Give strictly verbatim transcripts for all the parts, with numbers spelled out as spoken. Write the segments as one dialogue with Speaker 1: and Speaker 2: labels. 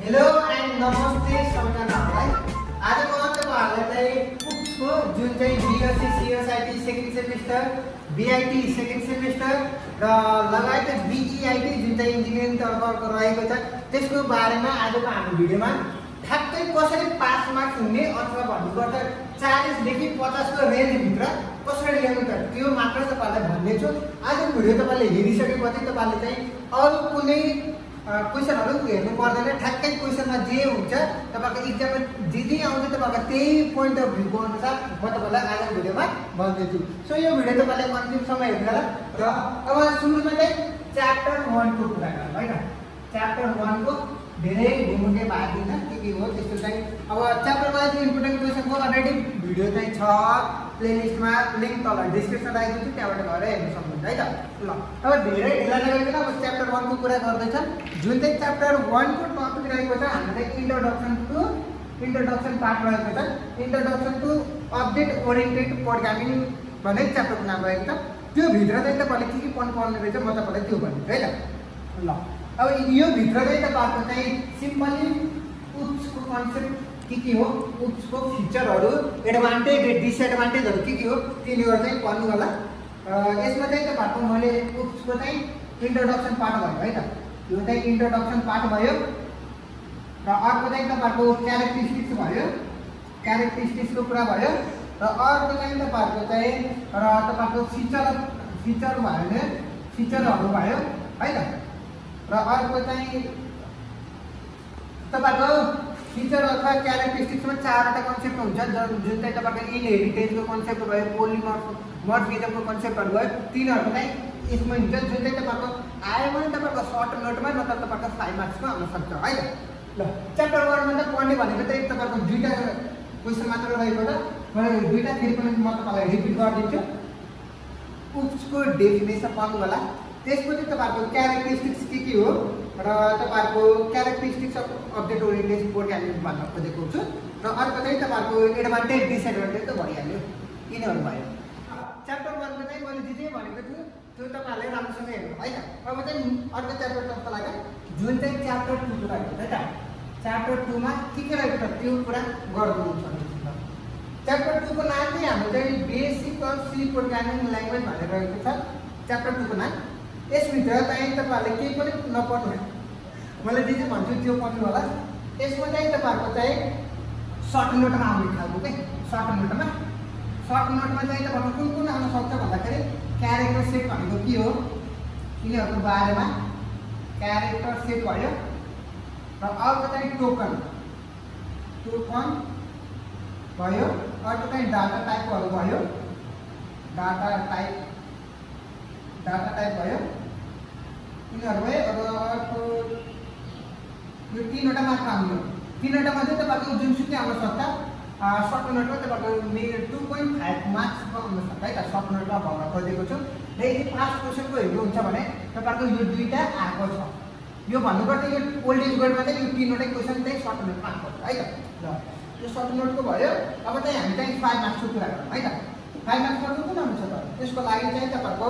Speaker 1: Hello and नमस्ते सबैजनालाई। आज म तपाईहरुलाई पुक्सको जुन चाहिँ BSc CSIT second semester, BIT second semester र लगायत बीईआईटी जुन चाहिँ इन्जिनियरिङ तर्फको रहेको छ त्यसको बारेमा आजको हाम्रो भिडियोमा ठ्याक्कै कसरी पास मार्क्स हुने अथवा भन्नुपर्दा चालीस देखि पचास को रेन्ज भित्र कसरी ल्याउनु त त्यो मात्र तपाईहरुलाई भन्नेछु। आजको भिडियो तपाईले हेरिसकेपछि तपाईले चाहिँ अरु कुनै क्वेशनहरु हेर्नु पर्दैन, ठ्याक्कै क्वेशनमा जे हुन्छ तपाईको एक्जाममा जे जे आउँछ तपाईको त्यही पोइन्ट अफ भ्यूको अनुसार म तपाईलाई आजको भिडियोमा भन्दैछु। सो यो भिडियो तपाईले अन्तिमसम्म हेर्नु होला। र अब सुरुमा चाहिँ च्याप्टर वन को कुरा गरौँ हैन। च्याप्टर वन को धेरै घुमुके भाग दिन के के हो त्यस्तो चाहिँ अब च्याप्टर वाइज इम्पोर्टेन्ट क्वेशनको अलरेडी भिडियो चाहिँ छ प्लेलिस्टमा, लिंक तल डिस्क्रिप्सन राखेको छु, त्यहाँबाट गएर हेर्न सक्नुहुन्छ है त। ल अब धेरै ढिला नगरिकन अब च्याप्टर वन को कुरा गर्दैछ। जुन चाहिँ च्याप्टर वन को टपिक रहेको छ हाम्रो चाहिँ इन्ट्रोडक्सन टु इन्ट्रोडक्सन पार्ट रहेको छ। Introduction to object oriented programming भन्ने च्याप्टरको नाम रहेको छ। त्यो भित्र चाहिँ तपाईले के के पढ्नु पर्ने रहेछ म तपाईलाई त्यो भन्छु है त। ल अब यो भित्र चाहिँ तपाईहरुको चाहिँ सिम्पली उप्सको कन्सेप्ट के के हो, उप्सको फिचरहरु, एडभान्टेज डिसएडभान्टेजहरु के के हो तिनीहरु चाहिँ पढ्नु होला। यसमा चाहिँ तपाईहरुको मैले उप्सको चाहिँ इन्ट्रोडक्सन पार्ट भयो है त। यो चाहिँ इन्ट्रोडक्सन पार्ट भयो र अर्को चाहिँ तपाईहरुको क्यारेक्टरिस्टिक्स भयो, क्यारेक्टरिस्टिक्सको कुरा भयो र अर्को चाहिँ तपाईहरुको चाहिँ र तपाईहरुको फिचर फिचर भयो भने फिचरहरु भयो है त। र अर्को चाहिँ तपाईहरुको फिचर अथवा क्यारेक्टरिस्टिक्समा चारवटा कन्सेप्ट हुन्छ जुन चाहिँ तपाईहरुको इनहेरिटेन्सको कन्सेप्ट भयो, पोलिमर्फ मर्फिजमको कन्सेप्टहरु भयो, तीनहरु चाहिँ यसमा हुन्छ जुन चाहिँ तपाईहरुको आयो भने तपाईहरुको सर्ट नोटमा नत्र तपाईहरुको फाइभ मार्क्समा आउन सक्छ है त। ल च्याप्टर वन मा त पढ्ने भनेको चाहिँ तपाईहरुको दुईटा क्वेशन मात्र रहेको छ। मैले दुईटा फेरि पनि म तपाईलाई रिपिट गरिदिन्छु। उप्सको डेफिनेसन पढ्नु होला, त्यसपछि तपाईहरुको क्यारेक्टरिस्टिक्स के के हो र तपाईहरुको characteristics of object oriented programming भन्न खोजेको छु र अर्को चाहिँ तपाईहरुको एडभान्टेज डिसएडभान्टेज त भइहाल्यो, यिनीहरु भयो। च्याप्टर वन को चाहिँ मैले जे जे भनेको छु त्यो तपाईहरुले राम्रोसँग हेर्नु है त। अब चाहिँ अर्को च्याप्टर तर्फ लाग्यो जुन चाहिँ च्याप्टर टू को रहेको छ है त। च्याप्टर टू मा के के रहेको छ त्यो कुरा गर्नुहुन्छ। च्याप्टर टू को नाम चाहिँ हाम्रो चाहिँ basic of C programming language भनेर रहेको छ च्याप्टर टू को नाम। यसभित्र चाहिँ तपाईहरुले केही पनि नपढ्नु, मैले जे जे भन्छु त्यो पढ्नु होला। यसमा चाहिँ तपाईहरुको चाहिँ सर्ट नोटमा आउने खालको के सर्ट नोटमा सर्ट नोटमा चाहिँ तपाईहरुको कुन कुन आउन सक्छ भन्दाखेरि क्यारेक्टर सेट भनेको के हो यिनीहरुको बारेमा क्यारेक्टर सेट भयो र अर्को चाहिँ टोकन टोकन भयो, अर्को चाहिँ डाटा टाइपहरु भयो, डाटा टाइप डाटा टाइप भयो यिनीहरु भयो। अब अर्को यो तीनवटा मात्र आउने हो। तीनवटा मध्ये तपाईको जुनसुकै आउन सक्छ। सर्ट नोटमा तपाईको मेरो टू पोइन्ट फाइभ मार्क्सको आउन सक्छ है त। सर्ट नोटमा भन्न खोजेको छु। र यदि पास क्वेशनको हेर्नुहुन्छ भने तपाईको यो दुईटा आएको छ। यो भन्नुपर्छ यो ओल्ड इज गोल्डमा चाहिँ यो तीनवटै क्वेशन चाहिँ सर्ट नोटमा आएको छ है त। ल यो सर्ट नोटको भयो। अब चाहिँ हामी चाहिँ फाइभ मार्क्सको कुरा गरौँ है त। फाइभ मार्क्समा कुन आउँछ त त्यसको लागि चाहिँ तपाईको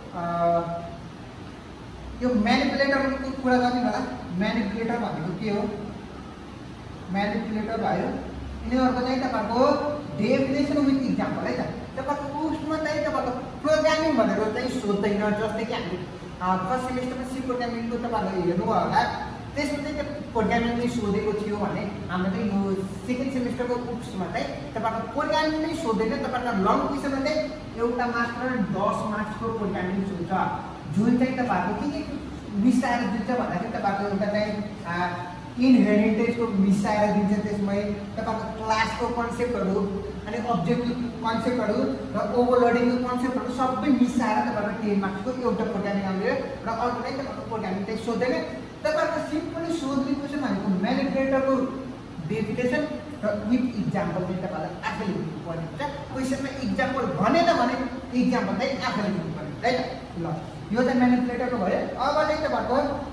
Speaker 1: यो म्यानिपुलेटरको कुरा गर्ने होला। म्यानिपुलेटर भनेको के हो, म्यानिपुलेटर भयो। यिनीहरुको चाहिँ तपाईको डेफिनेसन विथ एक्जाम्पल है त। तपाईको उस्मा चाहिँ तपाईको प्रोग्रामिङ भनेर चाहिँ सोध्दैन, जस्तै कि हामी फर्स्ट सेमेस्टरमा सी प्रोग्रामिङको तपाईहरुले हेर्नु भयो होला। त्यसमा चाहिँ प्रोग्रामिङ नै सोधेको थियो भने हाम्रो चाहिँ यो सेकेन्ड सेमेस्टरको उप्समा चाहिँ तपाईको प्रोग्रामिङ नै सोध्दैन। तपाईको लङ क्वेशनमा चाहिँ एउटा मात्र दस मार्क्सको प्रोग्रामिङ सोध्छ जुन चाहिँ तपाईहरुको के के मिसाएर दिन्छ भन्दाखेरि तपाईहरुको एउटा चाहिँ इनहेरिटेन्सको मिसाएर दिन्छ, त्यसमै तपाईको क्लासको कन्सेप्टहरु अनि अब्जेक्टको कन्सेप्टहरु र ओभरलोडिङको कन्सेप्टहरु सबै मिसाएर तपाईहरुको टेन मार्क्सको एउटा प्रोग्रामिङ आउँछ र अर्को चाहिँ तपाईको प्रोग्रामिङ चाहिँ सोध्दैन। तपाईहरुको सिम्पली सोध्ने क्वेशन भनेको म्यानिपुलेटरको डेफिनेसन र विथ एक्जाम्पल चाहिँ तपाईहरुले आफैले लेख्नु पर्ने हुन्छ। क्वेशनमा एक्जाम्पल भनेन भने एक्जाम्पल चाहिँ आफैले लेख्नु पर्ने है त। ल यो चाहिँ म्यानिपुलेटरको भयो। अब चाहिँ तपाईहरुको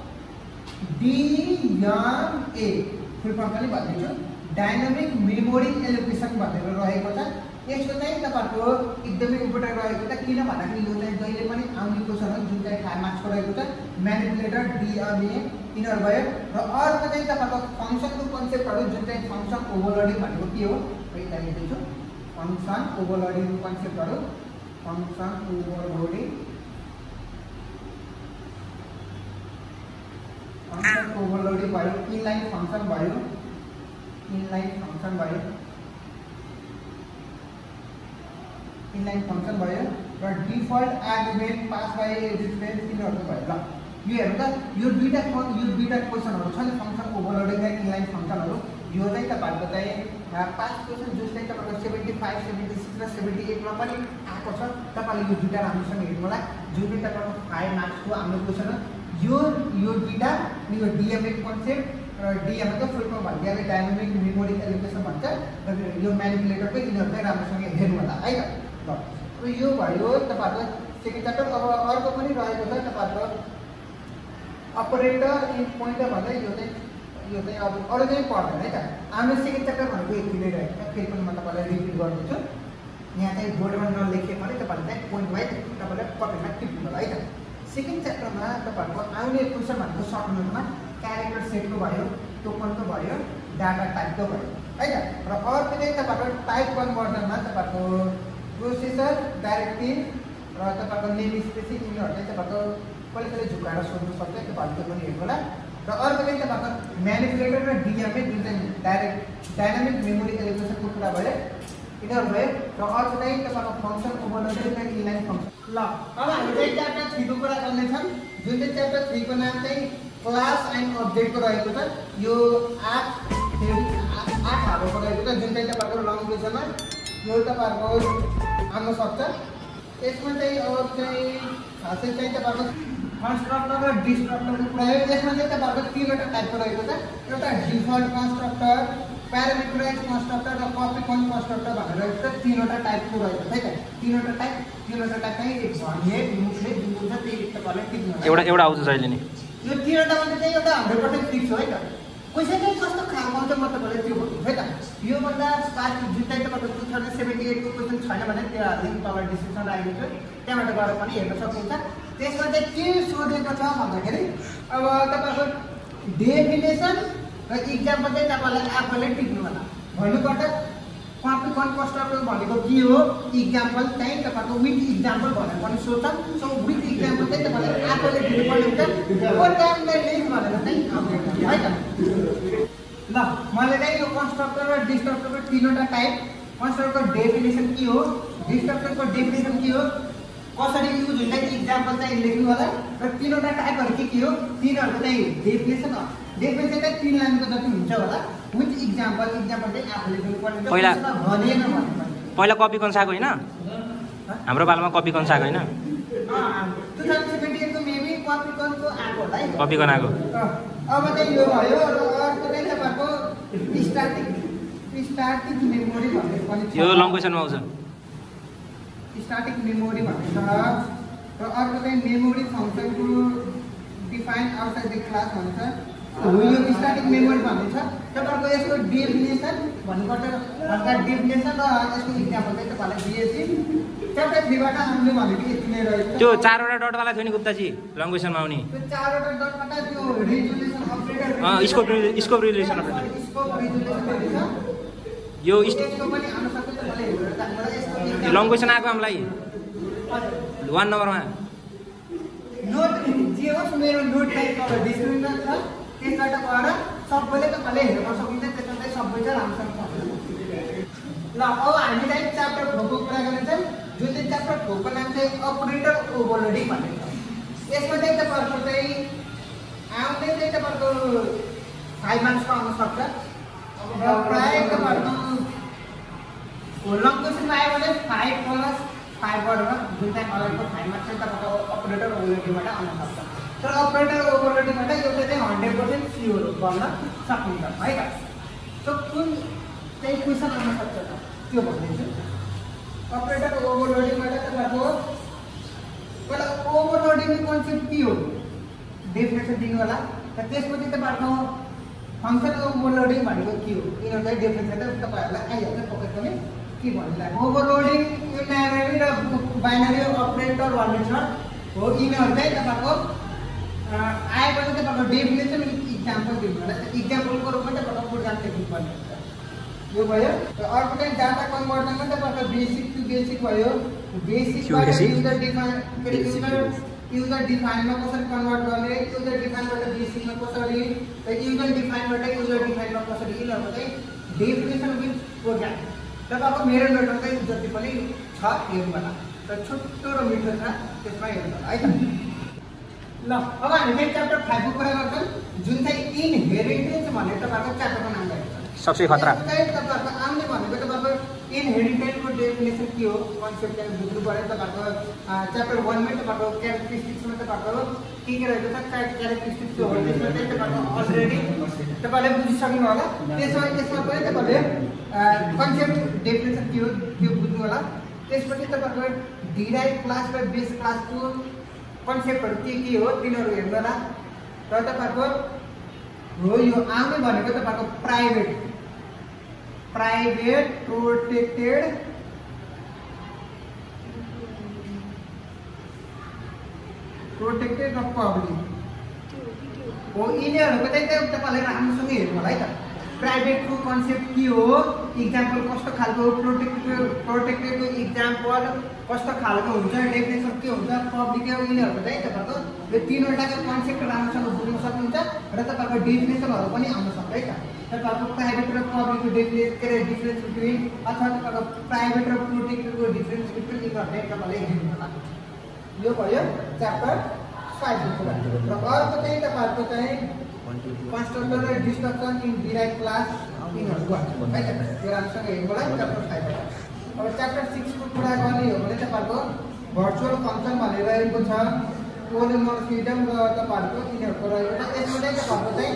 Speaker 1: डिएमए फुल फर्म पनि भनिदिन्छु, डायनामिक मेमोरी एलोकेसन भनेर रहेको छ। यसको चाहिँ तपाईहरुको एकदमै इम्पोर्टेन्ट रहेको छ। किन भन्दाखेरि यो चाहिँ जहिले पनि आउने क्वेशन हो जुन चाहिँ फाइभ मार्क्सको रहेको छ। म्यानिपुलेटर डिएमए यिनीहरू भयो। र अर्को चाहिँ तपाईँको फङ्सनको कन्सेप्टहरू जुन चाहिँ फङ्सन ओभरलोडिङ भनेको के हो यता लेख्दैछु। फङ्सन ओभरलोडिङको कन्सेप्टहरू फङ्सन ओभरलोडिङ फङ्सन ओभरलोडिङ भयो, इनलाइन फङ्सन भयो, इनलाइन फङ्सन भयो, इनलाइन फङ्सन भयो र default argument pass by difference यिनीहरू भयो। ल यो हेर्नु त यो दुईटा यो दुईटा क्वेसनहरू छ नि फङ्सन ओभरलोडिङ र इनलाइन फङ्सनहरू। यो चाहिँ तपाईँहरूको चाहिँ पाँच क्वेसन जुन चाहिँ तपाईँको सेभेन्टी फाइभ सेभेन्टी सिक्स र सेभेन्टी एटमा पनि आएको छ। तपाईँले यो दुईवटा राम्रोसँग हेर्नु होला। जुन चाहिँ तपाईँको फाइभ मार्क्सको हाम्रो क्वेसन हो यो यो दुईवटा यो डिएमए कन्सेप्ट र डिएमएको फुलमा भनिदिहाले डाइनामिक मेमोरी एलोकेसन भन्छ र यो म्यानिपुलेटरको यिनीहरू चाहिँ राम्रोसँग हेर्नु होला है त। ल अब यो भयो तपाईँहरूको सेकेन्ड च्याप्टर। अब अर्को पनि रहेको छ तपाईँहरूको अपरेटर इन पोइन्टर भन्दै यो चाहिँ यो चाहिँ अब अरू चाहिँ पढ्दैन है त। हाम्रो सेकेन्ड च्याप्टर भनेको यति नै रहेको छ। फेरि पनि म तपाईँलाई रिपिट गर्दैछु। यहाँ चाहिँ बोर्डमा नलेखे पनि तपाईँले चाहिँ पोइन्ट वाइज तपाईँले कपीमा टिप्नु होला है त। सेकेन्ड च्याप्टरमा तपाईँहरूको आउने क्वेसन भनेको सर्ट नोटमा क्यारेक्टर सेटको भयो, टोकनको भयो, डाटा टाइपको भयो है त। र अर्को चाहिँ तपाईँहरूको टाइप कन्भर्जनमा तपाईँहरूको प्रोसेसर डाइरेक्टिभ र तपाईँको नेम स्पेसिफिक यिनीहरू चाहिँ तपाईँको कहिले कहिले झुकाएर सोध्नु सक्छ तपाईँहरूको पनि हेर्नु होला। र अर्को चाहिँ तपाईँको म्यानिपुलेटर र डिएमए जुन चाहिँ डाइरेक्ट डाइनामिक मेमोरी एलोकेसनको कुरा भयो यिनीहरू भयो। र अर्को चाहिँ तपाईँको फङ्सन ओभरलोडिङ र इनलाइन फङ्सन। ल अब हामी चाहिँ च्याप्टर थ्रीको कुरा गर्नेछौँ। जुन चाहिँ च्याप्टर थ्रीको नाम चाहिँ क्लास एन्ड अब्जेक्टको रहेको छ। यो आठ आठ हालेको रहेको छ जुन चाहिँ तपाईँको लङ क्वेसनमा यो तपाईँहरूको आउन सक्छ। यसमा चाहिँ अब चाहिँ खासै चाहिँ तपाईँहरूको कन्स्ट्रक्टर र डिस्ट्रक्टरको कुरा हो। यसमा चाहिँ तपाईँहरूको तिनवटा टाइपको रहेको छ। एउटा डिफल्ट कन्स्ट्रक्टर, प्यारामिटराइज कन्स्ट्रक्टर र कपी कन कन्स्ट्रक्टर भनेर रहेको छ। तिनवटा टाइपको रहेको छ है त। तिनवटा टाइप तिनवटा टाइप चाहिँ भनिए मुखले जुन जुन छ त्यही तपाईँले टिप्नु होला।
Speaker 2: एउटा एउटा आउँछ जहिले नि
Speaker 1: यो तिनवटा मध्ये चाहिँ एउटा हन्ड्रेड पर्सेन्ट फिक्स हो है त। क्वेसन चाहिँ कस्तो खालको आउँछ म तपाईँलाई त्यो भन्छु है त। योभन्दा पास्ट जुन चाहिँ तपाईँको टु थाउजन्ड सेभेन्टी एटको क्वेसन छैन भने त्यो लिङ्क तल डिस्क्रिप्सन राखेको छु त्यहाँबाट गएर पनि हेर्न सक्नुहुन्छ। त्यसमा चाहिँ के सोधेको छ भन्दाखेरि अब तपाईँको डेफिनेसन र इक्जाम्पल चाहिँ तपाईँलाई आफैले टिप्नु होला। भन्नुपर्दा कपी कन कन्स्ट्रक्टर भनेको के हो, इक्जाम्पल चाहिँ तपाईँको विथ इक्जाम्पल भनेर पनि सोध्छ। सो विथ इक्जाम्पल चाहिँ तपाईँले आफैले दिनुपर्ने हुन्छ। प्रोग्रामलाई लेख भनेर चाहिँ है त। ल मैले चाहिँ यो कन्स्ट्रक्टर र डिस्ट्रक्टरको तिनवटा टाइप, कन्स्ट्रक्टरको डेफिनेसन के हो, डिस्ट्रक्टरको डेफिनेसन के हो, कसरी युज हुन्छ इक्जाम्पल चाहिँ लेख्नु होला। र तिनवटा टाइपहरू के के हो तिनीहरूको चाहिँ डेफिनेसन हो। डेफिनेसन चाहिँ तिन लाइनको जति हुन्छ होला। विथ इक्जाम्पल इक्जाम्पल चाहिँ आफूले दिनुपर्ने हुन्छ।
Speaker 2: पहिला
Speaker 1: भनेन भन्नु
Speaker 2: पहिला कपी कन्साएको होइन हाम्रो पालामा कपी कन्साएको होइन
Speaker 1: टु थाउजन्ड सेभेन्टी एटको मेबी कपी कनको आएको होला है
Speaker 2: कपी कन आएको।
Speaker 1: अब चाहिँ यो भयो। र अर्को चाहिँ तपाईँको स्ट्याटिक स्ट्याटिक मेमोरी भन्ने पनि छ।
Speaker 2: यो लङ क्वेसनमा आउँछ
Speaker 1: स्ट्याटिक मेमोरी भन्ने छ। र अर्को चाहिँ मेमोरी फङ्सनको डिफाइन आउटसाइड द क्लास भन्छ। यो स्ट्याटिक मेमोरी भन्ने छ। तपाईँहरूको यसको डेफिनेसन भन्नुपर्छ। हल्का डेफिनेसन र यसको इक्जाम्पल चाहिँ तपाईँलाई दिएपछि च्याप्टर थ्रीबाट आउने भनेको यति नै रहेछ।
Speaker 2: त्यो चारवटा डटवाला थियो नि गुप्ताजी लङ क्वेसनमा आउने
Speaker 1: त्यो चारवटा डटबाट त्यो resolution operator
Speaker 2: scope scope resolution operator
Speaker 1: scope resolution भन्ने छ।
Speaker 2: यो
Speaker 1: यसको पनि आउन सक्छ। तपाईँले हेरेर जान्नुलाई यसको
Speaker 2: लङ क्वेसन आएको हामीलाई वान नम्बरमा
Speaker 1: नोट जे होस् मेरो नोट टाइप तपाईँ डिस्क्रिप्सनमा छ त्यसबाट गएर सबैले तपाईँले हेर्न सकिन्छ। त्यसमा चाहिँ सबै चाहिँ राम्रोसँग छ। ल अब हामी चाहिँ च्याप्टर फोरको कुरा गर्नेछौँ। जुन चाहिँ च्याप्टर फोरको नाम चाहिँ अपरेटर ओभरलोडिङ भन्ने छ। यसमा चाहिँ तपाईँहरूको चाहिँ आउने चाहिँ तपाईँहरूको फाइभ मार्क्सको आउन सक्छ। र प्रायः तपाईँहरूको लङ क्वेसनमा आयो भने फाइभ प्लस फाइभ गरेर जुन चाहिँ अगाडिको फाइभ मार्क्स चाहिँ तपाईँको अपरेटर ओभरलोडिङबाट आउन सक्छ। तर अपरेटर ओभरलोडिङबाट एउटा चाहिँ हन्ड्रेड पर्सेन्ट सियोर गर्न सक्नुहुन्छ है त। सो कुन चाहिँ क्वेसन आउन सक्छ त त्यो भनिदिन्छु। अपरेटर ओभरलोडिङबाट तपाईँको पहिला ओभरलोडिङको कन्सेप्ट के हो डेफिनेसन दिनु होला। र त्यसपछि तपाईँहरूको फङ्सन ओभरलोडिङ भनेको के हो यिनीहरू चाहिँ डेफिनेसन चाहिँ तपाईँहरूलाई आइहाल्छ पक्कै पनि के भन्नुलाई। ओभरलोडिङ युनारी र बाइनरी अपरेटर भन्ने छ हो। यिनीहरू चाहिँ तपाईँको आएपछि तपाईँको डेफिनेसन इक्जाम्पल दिनु होला इक्जाम्पलको रूपमा तपाईँको प्रोग्राम लेख्नुपर्ने हुन्छ यो भयो अर्को चाहिँ डाटा कन्भर्टरमा तपाईँको बेसिक टु बेसिक भयो बेसिकबाट युजर डिफाइन के अरे युजर युजर डिफाइनमा कसरी कन्भर्ट गर्ने युजर डिफाइनबाट बेसिकमा कसरी युजर डिफाइनबाट युजर डिफाइनमा कसरी यिनीहरूको चाहिँ डेफिनेसन विथ प्रोग्राम तपाईँको मेरो नोटमा चाहिँ जति पनि छ हेर्नु होला र छोटो र मिठो छ त्यसमा हेर्नु होला है त ल अब हामी चाहिँ च्याप्टर फाइभको कुरा गर्छौँ जुन चाहिँ इनहेरिटेन्स भनेर तपाईँको च्याप्टरको नाम राखेको छ
Speaker 2: सबसे खतरा
Speaker 1: तपाईँहरूको आउने भनेको तपाईँको इनहेरिटेन्सको डेफिनेसन के हो कन्सेप्ट चाहिँ बुझ्नु पऱ्यो तपाईँको च्याप्टर वानमै तपाईँको क्यारेक्टरिस्टिक्समा तपाईँको के के रहेको छ क्यारेक्टरिस्टिक्स हो त्यसमा चाहिँ तपाईँको अलरेडी तपाईँले बुझिसक्नु होला त्यसमा त्यसमा पनि तपाईँले कन्सेप्ट डेफिनेसन के हो त्यो बुझ्नु होला त्यसपछि तपाईँको डिराइभ क्लास र बेस क्लासको कन्सेप्टहरू के के हो तिनीहरू हेर्नु होला र तपाईँको हो यो आउने भनेको तपाईँको प्राइभेट प्राइभेट प्रोटेक्टेड प्रोटेक्टेड र पब्लिक हो यिनीहरूको चाहिँ तपाईँले राम्रोसँग हेर्नु होला है त प्राइभेटको कन्सेप्ट के हो इक्जाम्पल कस्तो खालको प्रोटेक्टेड प्रोटेक्टेडको इक्जाम्पल कस्तो खालको हुन्छ डेफिनेसन के हुन्छ पब्लिक यिनीहरूको चाहिँ तपाईँको यो तिनवटाको कन्सेप्ट राम्रोसँग बुझ्न सक्नुहुन्छ र तपाईँको डेफिनेसनहरू पनि आउन सक्छ है त तपाईँको प्राइभेट र पब्लिकको डेफिनेस के अरे डिफ्रेन्स बिट्विन अथवा तपाईँको प्राइभेट र प्रोटेक्टेडको डिफ्रेन्स बिट्विन यिनीहरूले तपाईँले हेर्नु होला यो भयो च्याप्टर फाइभको कुरा र अर्को चाहिँ तपाईँहरूको चाहिँ कन्स्ट्रक्टर र डिस्ट्रक्सन इन डिराइभ क्लास यिनीहरू गर्छ है त त्यो राम्रोसँग हेर्नु होला च्याप्टर फाइभबाट अब च्याप्टर सिक्सको कुरा गर्ने हो भने तपाईँहरूको भर्चुअल फङ्सन भनेर रहेको छ पोलिमोर्फिजम र तपाईँहरूको यिनीहरूको रहेको छ यसमा चाहिँ तपाईँहरूको चाहिँ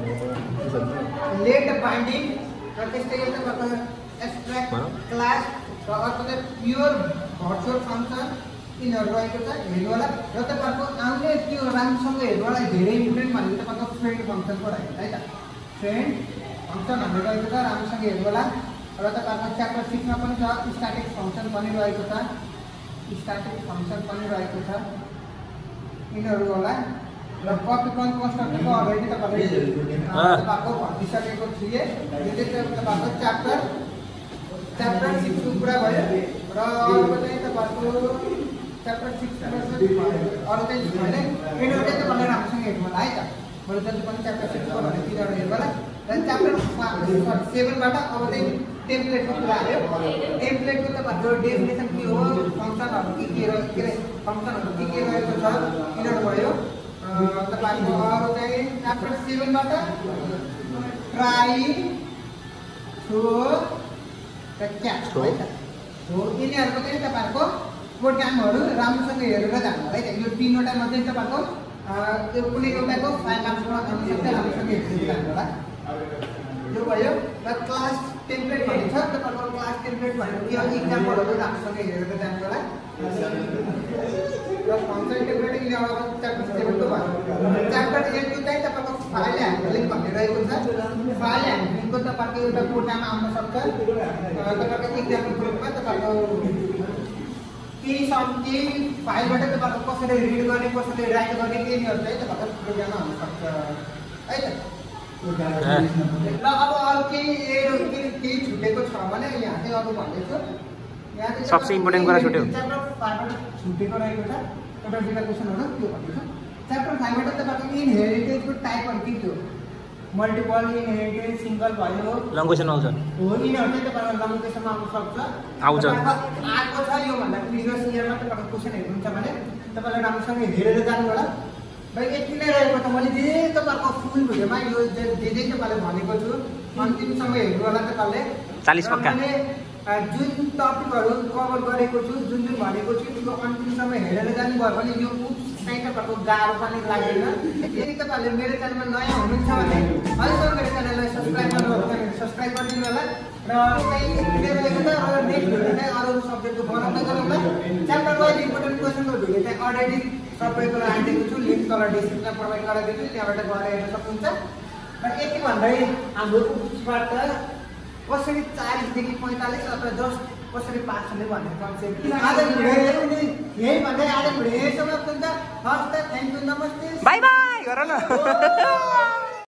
Speaker 1: लेट बाइन्डिङ र त्यस्तै तपाईँहरूको एब्स्ट्र्याक्ट क्लास र अर्को चाहिँ प्योर भर्चुअल फङ्सन यिनीहरू रहेको छ हेर्नु होला र तपाईँहरूको आउने त्यो राम्रोसँग हेर्नु होला धेरै इम्पोर्टेन्ट भनेको तपाईँको फ्रेन्ड फङ्सनको रहेको छ है त फ्रेन्ड फङ्सनहरू रहेको छ राम्रोसँग हेर्नु होला र तपाईँहरूको च्याप्टर सिक्समा पनि छ स्ट्याटिक फङ्सन पनि रहेको छ स्ट्याटिक फङ्सन पनि रहेको छ यिनीहरू होला र कपी कन कन्स्ट्रक्टरको अलरेडी तपाईँले तपाईँको भनिसकेको थिएँ यो चाहिँ तपाईँको च्याप्टर च्याप्टर सिक्सको कुरा भयो र अर्को चाहिँ तपाईँहरूको च्याप्टर सिक्स अरू चाहिँ छैन यिनीहरू चाहिँ तपाईँले राम्रोसँग हेर्नु होला है त मैले जति पनि च्याप्टर सिक्सको भने तिनीहरू हेर्नु होला र च्याप्टर सेभेनबाट अब चाहिँ टेम्प्लेटको कुरा आयो टेम्प्लेटको तपाईँहरूको डेफिनेसन के हो फङ्सनहरू के के रहे के अरे फङ्सनहरू के के रहेको छ यिनीहरू भयो तपाईँहरूको अरू चाहिँ च्याप्टर सेभेनबाट ट्राई थ्रो र क्याच है त हो यिनीहरूको चाहिँ तपाईँहरूको प्रोग्रामहरू राम्रोसँग हेरेर जानु होला है त यो तिनवटा मध्ये तपाईँहरूको त्यो कुनै एउटाको फाइभ मार्क्समा आउनु सक्छ राम्रोसँग हेरेर जानु होला यो भयो र क्लास टेम्प्लेट भन्ने छ तपाईँको क्लास टेम्प्लेट भनेको के हो इक्जाम्पलहरू राम्रोसँग हेरेर जानु होला र फङ्सन टेम्प्लेट यिनीहरू च्याप्टर सेभेनको भयो च्याप्टर एटको चाहिँ तपाईँको फाइल ह्यान्डलिङ भन्ने रहेको छ फाइल ह्यान्डलिङको तपाईँको एउटा प्रोग्राम आउन सक्छ तपाईँको इक्जाम्पलको रूपमा तपाईँको केही सम केही फाइलबाट तपाईँको कसरी रिड गर्ने कसरी राइट गर्ने यिनीहरू चाहिँ तपाईँको प्रोग्राममा हुनसक्छ है त र अब अरू केही केही छुटेको छ भने यहाँ चाहिँ अरू भन्दैछु यहाँ चाहिँ
Speaker 2: सबसे इम्पोर्टेन्ट कुरा छुट्यो
Speaker 1: च्याप्टर फाइभबाट छुटेको रहेको छ एउटा दुईवटा क्वेसनहरू त्यो भन्दैछु च्याप्टर फाइभबाट तपाईँको इनहेरिटेन्सको टाइपहरू के थियो मल्टिपल इनहेरिटेन्स सिङ्गल भयो
Speaker 2: लङ क्वेसन आउँछ
Speaker 1: हो यिनीहरू चाहिँ तपाईँको लङ क्वेसनमा आउनु सक्छ
Speaker 2: आउँछ
Speaker 1: आएको छ योभन्दा प्रिभियस इयरमा तपाईँको क्वेसन हेर्नुहुन्छ भने तपाईँलाई राम्रोसँग हेरेर जानु होला र यति नै रहेको छ मैले जे तपाईँहरूको फुल भिडियोमा यो जे जे तपाईँले भनेको छु अन्तिमसम्म हेर्नु होला तपाईँले
Speaker 2: चालिस पक्का
Speaker 1: मैले जुन टपिकहरू कभर गरेको छु जुन जुन भनेको छु त्यो अन्तिमसम्म हेरेर जानुभयो भने यो चाहिँ तपाईँको गाह्रो पनि लाग्दैन यदि तपाईँहरूले मेरो च्यानलमा नयाँ हुनुहुन्छ भने अहिलेसम्म मेरो च्यानललाई सब्सक्राइब गर्नुभएको छ भने सब्सक्राइब गरिदिनु होला र चाहिँ भिडियो रहेको छ र नेक्स्ट भिडियो चाहिँ अरू सब्जेक्टको बनाउँदै गरौँ होला च्याप्टर वाइज इम्पोर्टेन्ट क्वेसनको भिडियो चाहिँ अलरेडी सबैको राखिदिएको छु लिङ्क तल डिस्क्रिप्सनमा प्रोभाइड गराइदिएको छु त्यहाँबाट गएर हेर्न सक्नुहुन्छ र यति भन्दै हाम्रो उसबाट कसरी चालिसदेखि पैँतालिस अथवा जस्ट कसरी पास हुने भन्ने कन्सेप्ट आज यही भन्दै आज भिडियो समाप्त हुन्छ हस् त थ्याङ्क यू नमस्ते
Speaker 2: बाई बाई गर न